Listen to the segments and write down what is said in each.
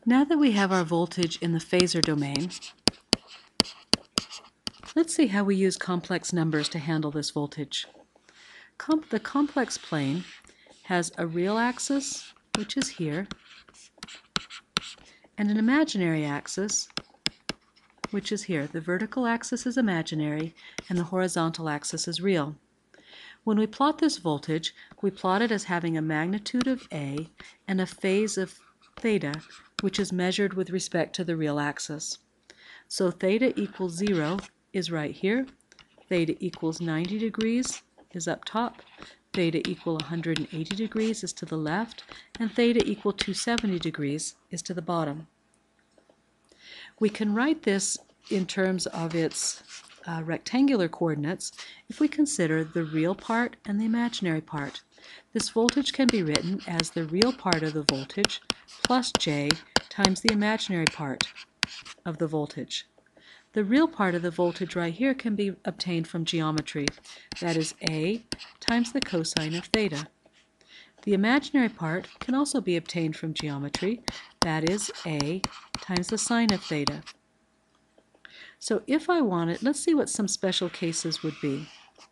Now that we have our voltage in the phasor domain, let's see how we use complex numbers to handle this voltage. The complex plane has a real axis, which is here, and an imaginary axis, which is here. The vertical axis is imaginary, and the horizontal axis is real. When we plot this voltage, we plot it as having a magnitude of A and a phase of theta, which is measured with respect to the real axis. So theta equals 0 is right here, theta equals 90 degrees is up top, theta equal 180 degrees is to the left, and theta equal 270 degrees is to the bottom. We can write this in terms of its rectangular coordinates if we consider the real part and the imaginary part. This voltage can be written as the real part of the voltage plus J times the imaginary part of the voltage. The real part of the voltage right here can be obtained from geometry. That is A times the cosine of theta. The imaginary part can also be obtained from geometry. That is A times the sine of theta. So if I wanted, let's see what some special cases would be.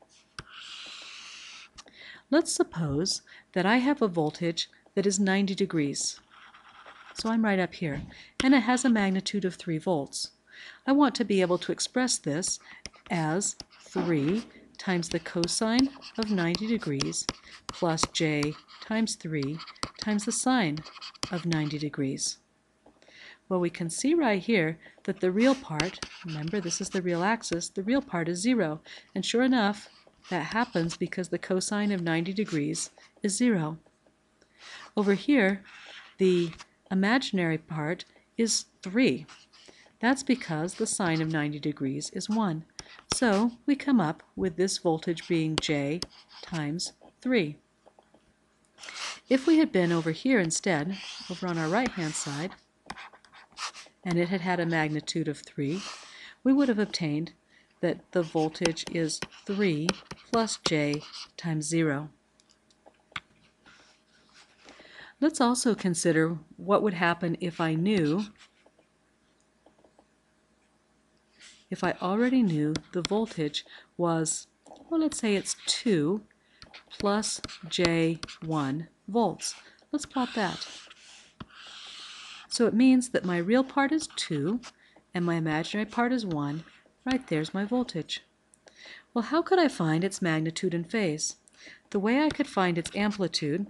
Let's suppose that I have a voltage that is 90 degrees. So I'm right up here, and it has a magnitude of 3 volts. I want to be able to express this as 3 times the cosine of 90 degrees plus J times 3 times the sine of 90 degrees. Well, we can see right here that the real part, remember this is the real axis, the real part is 0. And sure enough, that happens because the cosine of 90 degrees is 0. Over here, the imaginary part is 3. That's because the sine of 90 degrees is 1. So we come up with this voltage being J times 3. If we had been over here instead, over on our right-hand side, and it had had a magnitude of 3, we would have obtained that the voltage is 3 plus J times 0. Let's also consider what would happen if I already knew the voltage was, well, let's say it's 2 plus J1 volts. Let's plot that. So it means that my real part is 2 and my imaginary part is 1. Right there's my voltage. Well, how could I find its magnitude and phase? The way I could find its amplitude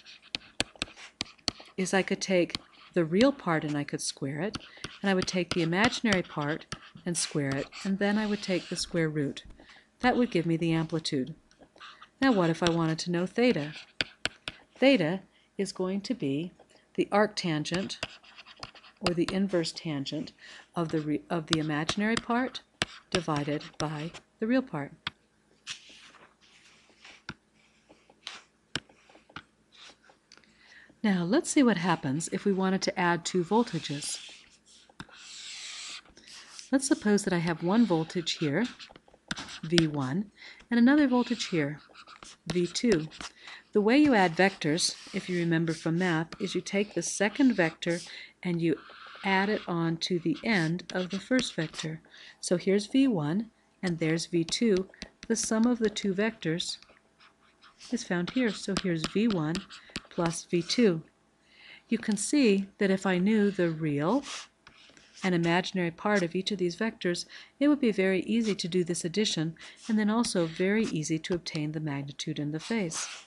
is I could take the real part and I could square it, and I would take the imaginary part and square it, and then I would take the square root. That would give me the amplitude. Now what if I wanted to know theta? Theta is going to be the arctangent or the inverse tangent of the imaginary part divided by the real part. Now let's see what happens if we wanted to add 2 voltages. Let's suppose that I have one voltage here, V1, and another voltage here, V2. The way you add vectors, if you remember from math, is you take the second vector and you add it on to the end of the first vector. So here's V1 and there's V2. The sum of the two vectors is found here. So here's V1 plus V2. You can see that if I knew the real and imaginary part of each of these vectors, it would be very easy to do this addition, and then also very easy to obtain the magnitude and the phase.